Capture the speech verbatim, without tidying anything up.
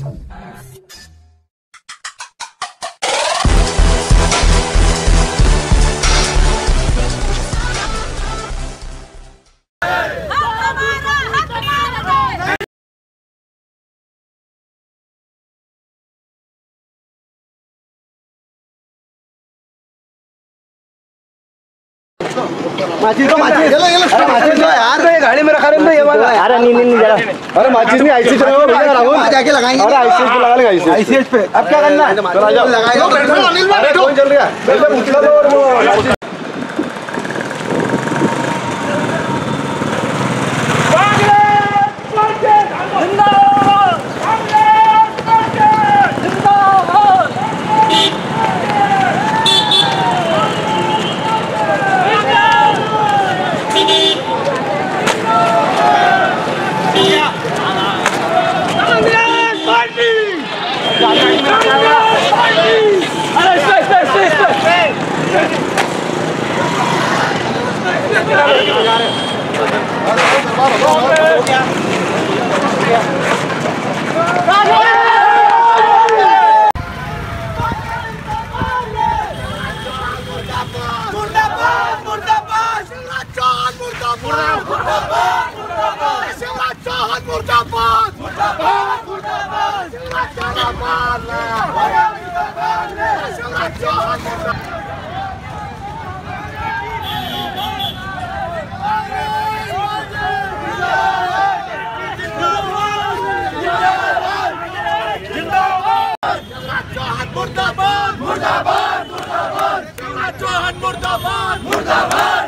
माचिस तो माचिस अरे माचिस तो यार तो ये गाड़ी में रखा रहे ये वाला अरे नहीं नहीं जरा अरे माचिस नहीं आईसीएच पे भैया राहुल जाके लगाएंगे अरे आईसीएच पे लगा लेगा आईसीएच आईसीएच पे अब क्या करना है चलो आ जाओ लगाओ बैठो अनिल भाई बैठो कौन चल रहा है पहले पूछ लो और वो मुर्दाबाद मुर्दाबाद मुर्दाबाद मुर्दाबाद मुर्दाबाद